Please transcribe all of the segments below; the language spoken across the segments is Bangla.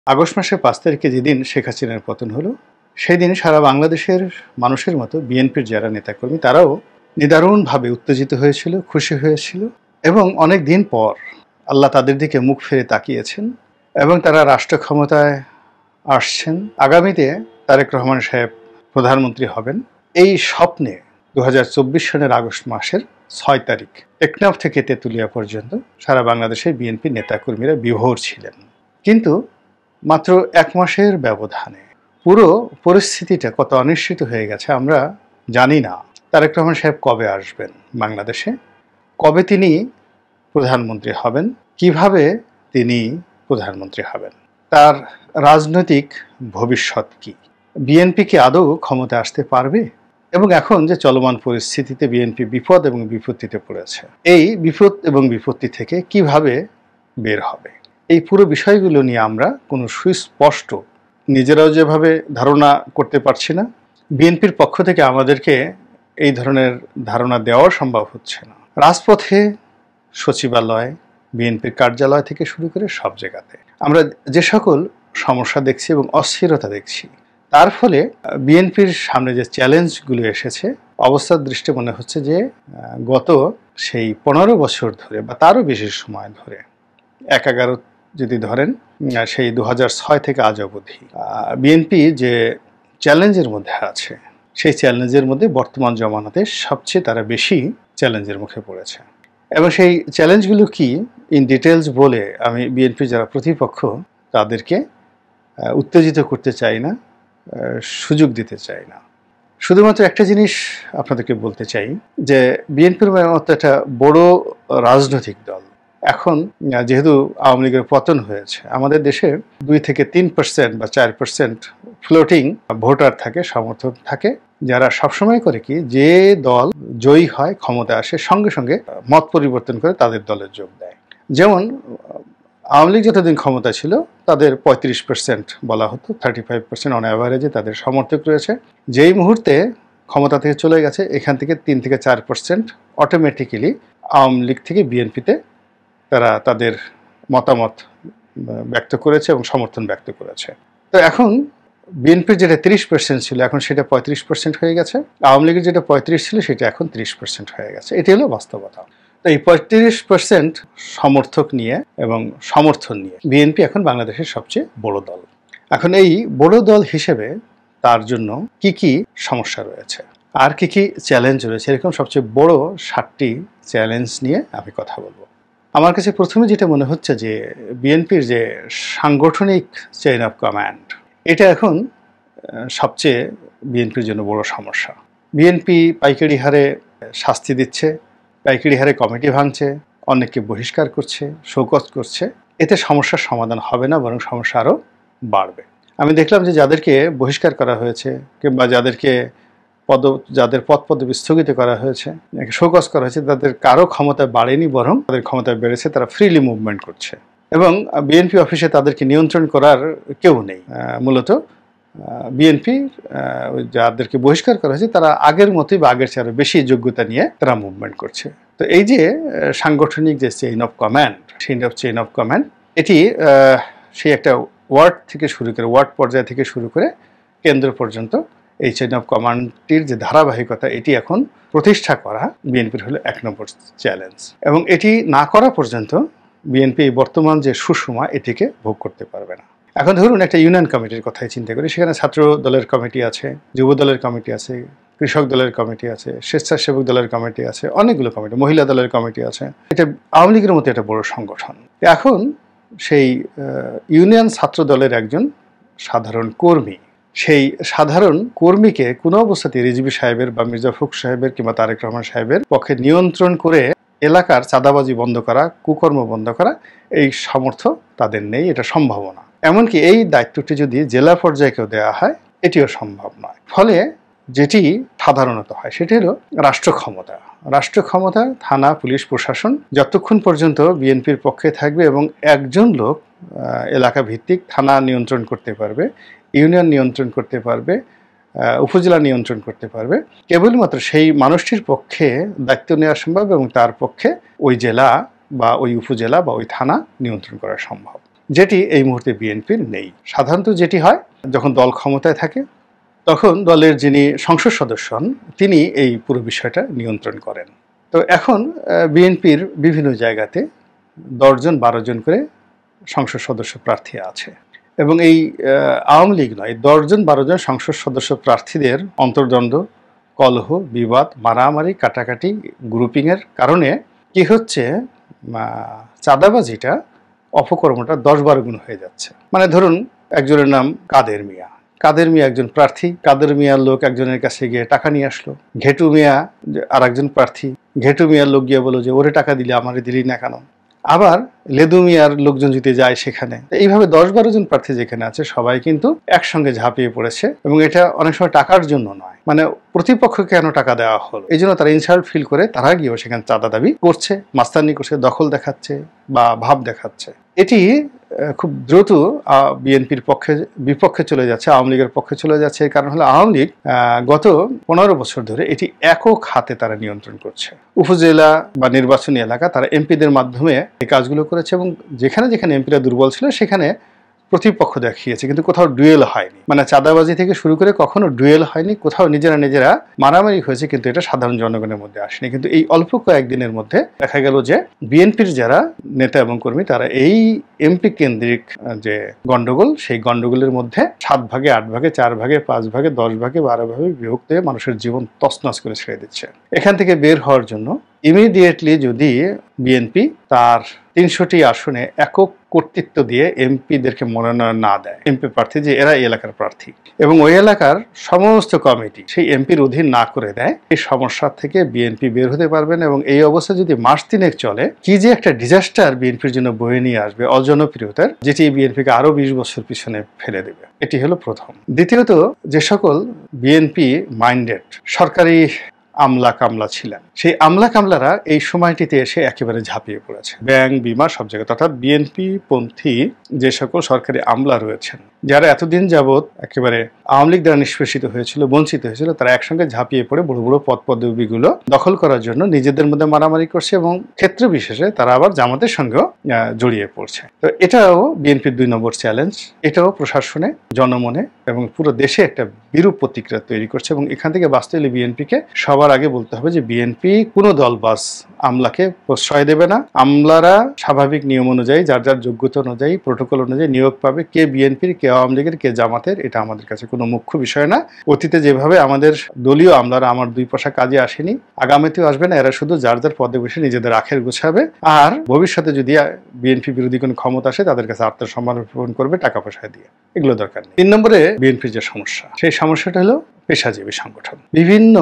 আগস্ট মাসের ৫ তারিখে যেদিন শেখ হাসিনার পতন হলো, সেদিন সারা বাংলাদেশের মানুষের মতো বিএনপির যারা নেতাকর্মী তারাও নিদারুণভাবে উত্তেজিত হয়েছিল, খুশি হয়েছিল এবং অনেক দিন পর আল্লাহ তাদের দিকে মুখ ফিরে তাকিয়েছেন এবং তারা রাষ্ট্র ক্ষমতায় আসছেন। আগামীতে তারেক রহমান সাহেব প্রধানমন্ত্রী হবেন। এই স্বপ্নে ২০২৪ সনের আগস্ট মাসের ৬ তারিখ টেকনাফ থেকে তেঁতুলিয়া পর্যন্ত সারা বাংলাদেশের বিএনপি নেতাকর্মীরা বিভোর ছিলেন। কিন্তু মাত্র ১ মাসের ব্যবধানে পুরো পরিস্থিতিটা কত অনিশ্চিত হয়ে গেছে আমরা জানি না। তারেক রহমান সাহেব কবে আসবেন বাংলাদেশে, কবে তিনি প্রধানমন্ত্রী হবেন, কিভাবে তিনি প্রধানমন্ত্রী হবেন, তার রাজনৈতিক ভবিষ্যৎ কি, বিএনপি কি আদৌ ক্ষমতা আসতে পারবে, এবং এখন যে চলমান পরিস্থিতিতে বিএনপি বিপদ এবং বিপত্তিতে পড়েছে, এই বিপদ এবং বিপত্তি থেকে কিভাবে বের হবে, এই পুরো বিষয়গুলো নিয়ে আমরা কোনো সুস্পষ্ট নিজেরাও যেভাবে ধারণা করতে পারছি না, বিএনপির পক্ষ থেকে আমাদেরকে এই ধরনের ধারণা দেওয়া সম্ভব হচ্ছে না। রাজপথে, সচিবালয়, বিএনপির কার্যালয় থেকে শুরু করে সব জায়গাতে আমরা যে সকল সমস্যা দেখছি এবং অস্থিরতা দেখছি, তার ফলে বিএনপির সামনে যে চ্যালেঞ্জগুলো এসেছে, অবস্থার দৃষ্টি মনে হচ্ছে যে গত সেই ১৫ বছর ধরে বা তারও বেশি সময় ধরে, ১-১১ যদি ধরেন, সেই ২০০৬ থেকে আজ অবধি বিএনপি যে চ্যালেঞ্জের মধ্যে আছে, সেই চ্যালেঞ্জের মধ্যে বর্তমান জমানাতে সবচেয়ে তারা বেশি চ্যালেঞ্জের মুখে পড়েছে। এবং সেই চ্যালেঞ্জগুলো কি ইন ডিটেলস বলে আমি বিএনপি যারা প্রতিপক্ষ তাদেরকে উত্তেজিত করতে চাই না, সুযোগ দিতে চাই না। শুধুমাত্র একটা জিনিস আপনাদেরকে বলতে চাই যে বিএনপির মতো একটা বড় রাজনৈতিক দল এখন যেহেতু আওয়ামী লীগের পতন হয়েছে, আমাদের দেশে ২-৩% বা ৪% ফ্লোটিং ভোটার থাকে, সমর্থক থাকে, যারা সবসময় করে কি যে দল জয়ী হয়, ক্ষমতা আসে, সঙ্গে সঙ্গে মত পরিবর্তন করে তাদের দলে যোগ দেয়। যেমন আওয়ামী লীগ যতদিন ক্ষমতা ছিল তাদের ৩৫% বলা হতো, 35% অন অ্যাভারেজে তাদের সমর্থক রয়েছে। যেই মুহূর্তে ক্ষমতা থেকে চলে গেছে, এখান থেকে ৩-৪% অটোমেটিক্যালি আওয়ামী লীগ থেকে বিএনপিতে তারা তাদের মতামত ব্যক্ত করেছে এবং সমর্থন ব্যক্ত করেছে। তো এখন বিএনপির যেটা ৩০% ছিল, এখন সেটা ৩৫% হয়ে গেছে। আওয়ামী লীগের যেটা ৩৫ ছিল, সেটা এখন ৩০% হয়ে গেছে। এটি হলো বাস্তবতা। তো এই ৩৫% সমর্থক নিয়ে এবং সমর্থন নিয়ে বিএনপি এখন বাংলাদেশের সবচেয়ে বড় দল। এখন এই বড় দল হিসেবে তার জন্য কি কি সমস্যা রয়েছে আর কি কি চ্যালেঞ্জ রয়েছে, এরকম সবচেয়ে বড় ৭টি চ্যালেঞ্জ নিয়ে আমি কথা বলবো। আমার কাছে প্রথমে যেটা মনে হচ্ছে যে বিএনপির যে সাংগঠনিক চেইন অফ কমান্ড, এটা এখন সবচেয়ে বিএনপির জন্য বড় সমস্যা। বিএনপি পাইকারি হারে শাস্তি দিচ্ছে, পাইকারি হারে কমিটি ভাঙছে, অনেককে বহিষ্কার করছে, শোকজ করছে। এতে সমস্যার সমাধান হবে না, বরং সমস্যা আরও বাড়বে। আমি দেখলাম যে যাদেরকে বহিষ্কার করা হয়েছে কিংবা যাদের পদ পদবি স্থগিত করা হয়েছে, শোকজ করা হয়েছে, তাদের কারো ক্ষমতা বাড়েনি, বরং তাদের ক্ষমতা বেড়েছে। তারা ফ্রিলি মুভমেন্ট করছে এবং বিএনপি অফিসে তাদেরকে নিয়ন্ত্রণ করার কেউ নেই। মূলত বিএনপি যাদেরকে বহিষ্কার করা হয়েছে তারা আগের মতোই বা আগের চেয়ে আরও বেশি যোগ্যতা নিয়ে তারা মুভমেন্ট করছে। তো এই যে সাংগঠনিক যে চেইন অফ কমান্ড, এটি সেই একটা ওয়ার্ড থেকে শুরু করে, ওয়ার্ড পর্যায় থেকে শুরু করে কেন্দ্র পর্যন্ত এই চেইন অফ কমান্ডটির যে ধারাবাহিকতা, এটি এখন প্রতিষ্ঠা করা বিএনপির হলো ১ নম্বর চ্যালেঞ্জ। এবং এটি না করা পর্যন্ত বিএনপি বর্তমান যে সুষমা, এটিকে ভোগ করতে পারবে না। এখন ধরুন একটা ইউনিয়ন কমিটির কথাই চিন্তা করি, সেখানে ছাত্র দলের কমিটি আছে, যুব দলের কমিটি আছে, কৃষক দলের কমিটি আছে, স্বেচ্ছাসেবক দলের কমিটি আছে, অনেকগুলো কমিটি, মহিলা দলের কমিটি আছে। এটা আওয়ামী লীগের মতো একটা বড় সংগঠন। এখন সেই ইউনিয়ন ছাত্র দলের একজন সাধারণ কর্মী, সেই সাধারণ কর্মীকে কোনো অবস্থাতে রিজভী সাহেবের বা মির্জা ফখরুল সাহেবের কিংবা তারেক রহমান সাহেবের পক্ষে নিয়ন্ত্রণ করে এলাকার চাঁদাবাজি বন্ধ করা, কুকর্ম বন্ধ করা, এই সামর্থ্য তাদের নেই, এটা সম্ভব না। এমনকি এই দায়িত্বটি যদি জেলা পর্যায়েকেও দেওয়া হয়, এটিও সম্ভব নয়। ফলে যেটি সাধারণত হয় সেটি হলো রাষ্ট্র ক্ষমতা, থানা, পুলিশ, প্রশাসন যতক্ষণ পর্যন্ত বিএনপির পক্ষে থাকবে এবং একজন লোক এলাকা ভিত্তিক থানা নিয়ন্ত্রণ করতে পারবে, ইউনিয়ন নিয়ন্ত্রণ করতে পারবে, উপজেলা নিয়ন্ত্রণ করতে পারবে, কেবলমাত্র সেই মানুষটির পক্ষে দায়িত্ব নেওয়া সম্ভব এবং তার পক্ষে ওই জেলা বা ওই উপজেলা বা ওই থানা নিয়ন্ত্রণ করা সম্ভব। যেটি এই মুহূর্তে বিএনপির নেই। সাধারণত যেটি হয়, যখন দল ক্ষমতায় থাকে তখন দলের যিনি সংসদ সদস্য হন তিনি এই পুরো বিষয়টা নিয়ন্ত্রণ করেন। তো এখন বিএনপির বিভিন্ন জায়গাতে 10 জন 12 জন করে সংসদ সদস্য প্রার্থী আছে এবং এই আওয়ামী লীগ নয়, 10 জন 12 জন সংসদ সদস্য প্রার্থীদের অন্তর্দ্বন্দ্ব, কলহ, বিবাদ, মারামারি, কাটাকাটি, গ্রুপিংয়ের কারণে কি হচ্ছে, চাঁদাবাজিটা, অপকর্মটা 10-12 গুণ হয়ে যাচ্ছে। মানে ধরুন একজনের নাম কাদের মিয়া, কাদের মিয়া একজন প্রার্থী, কাদের মিয়ার লোক একজনের কাছে গিয়ে টাকা নিয়ে আসলো। ঘেটু মিয়া আর একজন প্রার্থী, ঘেটু মিয়ার লোক গিয়ে বললো যে ওরে টাকা দিলে আমারে দিলি না কেন। আবার লেদু মিয়ার লোকজন যদি যায় সেখানে, এইভাবে 10-12 জন প্রার্থী যেখানে আছে সবাই কিন্তু একসঙ্গে ঝাঁপিয়ে পড়েছে এবং এটা অনেক সময় টাকার জন্য নয়, মানে প্রতিপক্ষকে কেন টাকা দেওয়া হলো এই জন্য তারা ইনসাল্ট ফিল করে তারা গিয়েও সেখানে চাঁদা দাবি করছে, মাস্তানি করছে, দখল দেখাচ্ছে বা ভাব দেখাচ্ছে। এটি খুব দ্রুত বিএনপির বিপক্ষে চলে যাচ্ছে, আওয়ামী লীগের পক্ষে চলে যাচ্ছে। এর কারণ হলো আওয়ামী লীগ গত 15 বছর ধরে এটি একক হাতে তারা নিয়ন্ত্রণ করছে। উপজেলা বা নির্বাচনী এলাকা তারা এমপিদের মাধ্যমে এই কাজগুলো করেছে এবং যেখানে যেখানে এমপিরা দুর্বল ছিল সেখানে প্রতিপক্ষ দেখিয়েছে, কিন্তু কোথাও ডুয়েল হয়নি। মানে চাঁদাবাজি থেকে শুরু করে কখনো ডুয়েল হয়নি, কোথাও নিজেরা মারামারি হয়েছে, কিন্তু এটা সাধারণ জনগণের মধ্যে আসেনি। কিন্তু এই অল্প কয়েকদিনের মধ্যে দেখা গেল যে বিএনপির যারা নেতা এবং কর্মী তারা এই এমপি কেন্দ্রিক যে গন্ডগোল, সেই গন্ডগোলের মধ্যে 7 ভাগে 8 ভাগে 4 ভাগে 5 ভাগে 10 ভাগে 12 ভাগে বিভক্ত হয়ে মানুষের জীবন তছনছ করে ছেড়ে দিচ্ছে। এখান থেকে বের হওয়ার জন্য ইমিডিয়েটলি যদি বিএনপি তার 300টি আসনে একক কর্তৃত্ব দিয়ে এমপিদেরকে মনোনয়ন না দেয়, এমপি প্রার্থী যে এরা এই এলাকার প্রার্থী, এবং ওই এলাকার সমস্ত কমিটি সেই এমপির অধীন না করে দেয়, এই সমস্যা থেকে বিএনপি বের হতে পারবেন। এবং এই অবস্থা যদি মাস 3 চলে, কি যে একটা ডিজাস্টার বিএনপির জন্য বয়ে নিয়ে আসবে, অজনপ্রিয়তার, যেটি বিএনপিকে আরো 20 বছর পিছনে ফেলে দেবে। এটি হলো প্রথম। দ্বিতীয়ত, যে সকল বিএনপি মাইন্ডেড সরকারি আমলা কামলা ছিলেন, সেই আমলা কামলারা এই সময়টিতে এসে একেবারে ঝাঁপিয়ে পড়েছে ব্যাংক, বিমা, সব জায়গায়। অর্থাৎ বিএনপি পন্থী যে সকল সরকারি আমলা রয়েছেন, যারা এতদিন যাবৎ একেবারে আওয়ামী লীগ দ্বারা নিষ্পেষিত হয়েছিল, বঞ্চিত হয়েছিল, তারা একসঙ্গে ঝাঁপিয়ে পড়ে বড় বড় পদ পদবিগুলো দখল করার জন্য নিজেদের মধ্যে মারামারি করছে এবং ক্ষেত্র বিশেষে তারা আবার জামাতের সঙ্গেও জড়িয়ে পড়ছে। তো এটাও বিএনপির 2 নম্বর চ্যালেঞ্জ। এটাও প্রশাসনে, জনমনে এবং পুরো দেশে একটা বিরূপ প্রতিক্রিয়া তৈরি করছে। এবং এখান থেকে বাঁচতে হলে বিএনপিকে সবার আগে বলতে হবে যে বিএনপি কোনো দলবাজ আমলাকে প্রশ্রয় দেবে না। আমলারা স্বাভাবিক নিয়ম অনুযায়ী, যার যার যোগ্যতা অনুযায়ী, প্রোটোকল অনুযায়ী নিয়োগ পাবে। কে বিএনপির, কে আওয়ামী লীগের, কে জামাতের, এটা আমাদের কাছে কোনো মুখ্য বিষয় না। অতীতে যেভাবে আমাদের দলীয় আমলারা আমার 2 পয়সা কাজে আসেনি, আগামীতেও আসবে না। এরা শুধু যার যার পদে বসে নিজেদের আখের গোছাবে, আর ভবিষ্যতে যদি বিএনপি বিরোধী কোনো ক্ষমতা আসে তাদের কাছে আত্মসম্মান করবে টাকা পয়সা দিয়ে। এগুলো দরকার নেই। 3 নম্বরে বিএনপির যে সমস্যা, সেই সমস্যাটা হলো পেশাজীবী সংগঠন। বিভিন্ন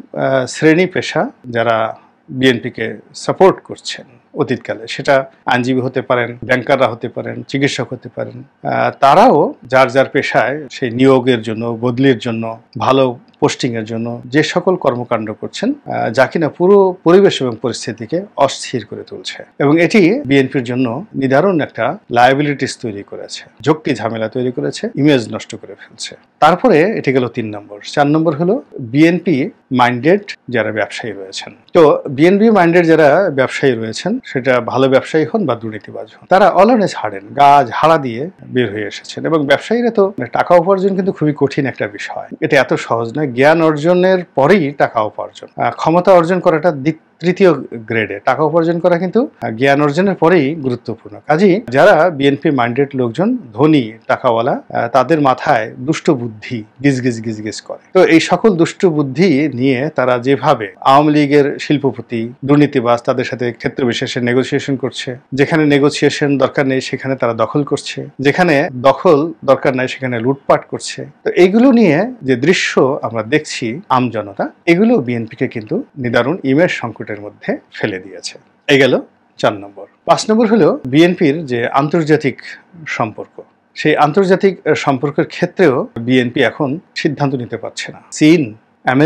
শ্রেণী পেশা যারা বিএনপিকে সাপোর্ট করছেন অতীতকালে, সেটা আইনজীবী হতে পারেন, ব্যাংকাররা হতে পারেন, চিকিৎসক হতে পারেন, তারাও যার যার পেশায় সেই নিয়োগের জন্য, বদলির জন্য, ভালো পোস্টিংয়ের জন্য যে সকল কর্মকাণ্ড করছেন, যা কিনা পুরো পরিবেশ এবং পরিস্থিতিকে অস্থির করে তুলছে এবং এটি বিএনপির জন্য নিদারুণ একটা লায়াবিলিটিস তৈরি করেছে, ঝক্কি ঝামেলা তৈরি করেছে, ইমেজ নষ্ট করে ফেলছে। তারপরে এটি গেল 3 নম্বর। 4 নম্বর হলো বিএনপি মাইন্ডেড যারা ব্যবসায়ী রয়েছেন। তো বিএনপি মাইন্ডেড যারা ব্যবসায়ী রয়েছেন, সেটা ভালো ব্যবসায়ী হন বা দুর্নীতিবাজ হন, তারা অলনে ছাড়েন, গা ঝাড়া দিয়ে বের হয়ে এসেছেন। এবং ব্যবসায়ীরা তো টাকা উপার্জন কিন্তু খুবই কঠিন একটা বিষয়, এটা এত সহজ নয়। জ্ঞান অর্জনের পরেই টাকা উপার্জন, ক্ষমতা অর্জন করাটা তৃতীয় গ্রেডে, টাকা উপার্জন করা কিন্তু জ্ঞান অর্জনের পরেই গুরুত্বপূর্ণ। কাজেই যারা বিএনপি মাইন্ডেড লোকজন, ধনী, টাকাওয়ালা, তাদের মাথায় দুষ্ট বুদ্ধি গিজ করে। তো এই সকল দুষ্ট বুদ্ধি নিয়ে তারা যেভাবে আওয়ামী লীগের শিল্পপতি, দুর্নীতিবাজ, তাদের সাথে ক্ষেত্র বিশেষে নেগোসিয়েশন করছে, যেখানে নেগোসিয়েশন দরকার নেই সেখানে তারা দখল করছে, যেখানে দখল দরকার নাই সেখানে লুটপাট করছে। তো এইগুলো নিয়ে যে দৃশ্য আমরা দেখছি আমজনতা, এগুলো বিএনপিকে কিন্তু নিদারুণ ইমেজ সংকটের মধ্যে ফেলে দিয়েছে। এই গেল 4 নম্বর। 5 নম্বর হলো বিএনপির যে আন্তর্জাতিক সম্পর্ক, সেই আন্তর্জাতিক সম্পর্কের ক্ষেত্রেও বিএনপি এখন সিদ্ধান্ত নিতে পারছে না। চীন, আমেরিকা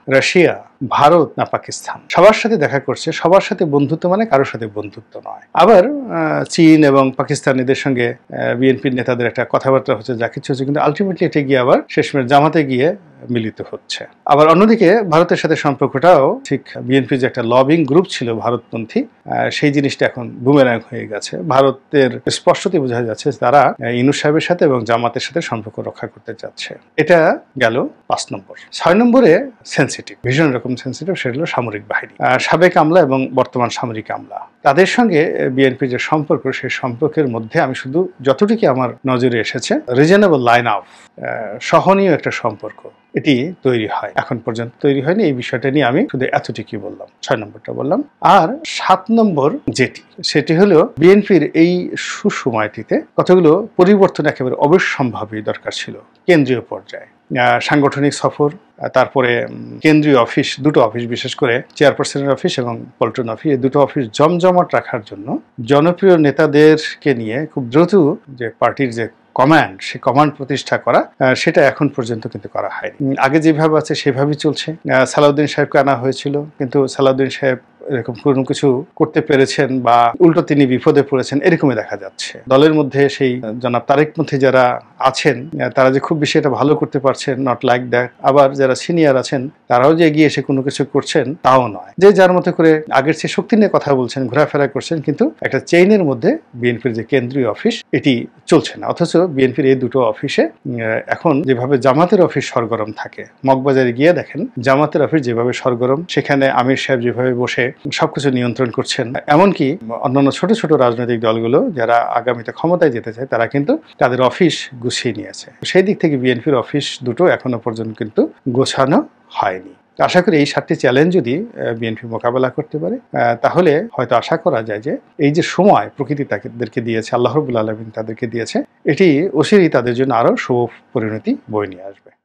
রাশিয়া, ভারত না পাকিস্তান, সবার সাথে দেখা করছে, সবার সাথে বন্ধুত্ব মানে কারোর সাথে বন্ধুত্ব নয়। আবার চীন এবং পাকিস্তানিদের সঙ্গে বিএনপির নেতাদের একটা কথাবার্তা হচ্ছে, যা কিছু হচ্ছে, কিন্তু আলটিমেটলি এটা গিয়ে আবার শেষমেশ জামাতে গিয়ে মিলিত হচ্ছে। আবার অন্যদিকে ভারতের সাথে সম্পর্কটাও ঠিক, বিএনপির যে একটা লবিং গ্রুপ ছিল ভারতপন্থী, সেই জিনিসটা এখন বুমেরাং হয়ে গেছে। ভারতের স্পষ্টতই বোঝা যাচ্ছে তারা ইউনূস সাহেবের সাথে এবং জামাতের সাথে সম্পর্ক রক্ষা করতে চাচ্ছে। এটা গেল 5 নম্বর। 6 নম্বরে সেন্সিটিভ, ভীষণ রকম সেন্সিটিভ, সেটা হলো সামরিক বাহিনী। সাবেক আমলা এবং বর্তমান সামরিক আমলা, তাদের সঙ্গে বিএনপির যে সম্পর্ক, সেই সম্পর্কের মধ্যে আমি শুধু যতটুকু আমার নজরে এসেছে, রিজনেবল লাইন অফ, সহনীয় একটা সম্পর্ক এটি তৈরি হয়। এখন পর্যন্ত তৈরি হয়নি। এই বিষয়টা নিয়ে আমি শুধু এতটুকুই বললাম, 6 নম্বরটা বললাম। আর 7 নম্বর যেটি, সেটি হলো বিএনপির এই সুসময়টিতে কতগুলো পরিবর্তন একেবারে অবশ্যম্ভাবী দরকার ছিল কেন্দ্রীয় পর্যায়ে। সাংগঠনিক সফর, তারপরে কেন্দ্রীয় অফিস, দুটো অফিস, বিশেষ করে চেয়ারপারসনের অফিস এবং পল্টন অফিস, এই দুটো অফিস জমজমাট রাখার জন্য জনপ্রিয় নেতাদেরকে নিয়ে খুব দ্রুত যে পার্টির যে কমান্ড, সে কমান্ড প্রতিষ্ঠা করা, সেটা এখন পর্যন্ত কিন্তু করা হয়নি। আগে যেভাবে আছে সেভাবেই চলছে। সালাউদ্দিন সাহেবকে আনা হয়েছিল, কিন্তু সালাউদ্দিন সাহেব এরকম কোনো কিছু করতে পেরেছেন বা উল্টো তিনি বিপদে পড়েছেন, এরকমই দেখা যাচ্ছে। দলের মধ্যে সেই জনাব তারেক মধ্যে যারা আছেন, তারা যে খুব বেশি এটা ভালো করতে পারছেন, নট লাইক দ্যাট। আবার যারা সিনিয়র আছেন, তারাও যে এগিয়ে এসে কোনো কিছু করছেন, তাও নয়। যে যার মতো করে আগের চেয়ে শক্তি নিয়ে কথা বলছেন, ঘোরাফেরা করছেন, কিন্তু একটা চেইনের মধ্যে বিএনপির যে কেন্দ্রীয় অফিস, এটি চলছে না। অথচ বিএনপির এই দুটো অফিসে এখন যেভাবে জামাতের অফিস সরগরম থাকে, মগবাজারে গিয়ে দেখেন জামাতের অফিস যেভাবে সরগরম, সেখানে আমির সাহেব যেভাবে বসে সবকিছু নিয়ন্ত্রণ করছেন। এমনকি অন্যান্য ছোট ছোট রাজনৈতিক দলগুলো যারা আগামীতে ক্ষমতায় যেতে চায়, তারা কিন্তু তাদের অফিস গুছিয়ে নিয়েছে। সেই দিক থেকে বিএনপির অফিস দুটো এখনো পর্যন্ত কিন্তু গোছানো হয়নি। আশা করি এই 7টি চ্যালেঞ্জ যদি বিএনপি মোকাবেলা করতে পারে, তাহলে হয়তো আশা করা যায় যে এই যে সময় প্রকৃতি তাদেরকে দিয়েছে, আল্লাহ রাব্বুল আলামিন তাদেরকে দিয়েছে, এটি অচিরেই তাদের জন্য আরো শুভ পরিণতি বয়ে নিয়ে আসবে।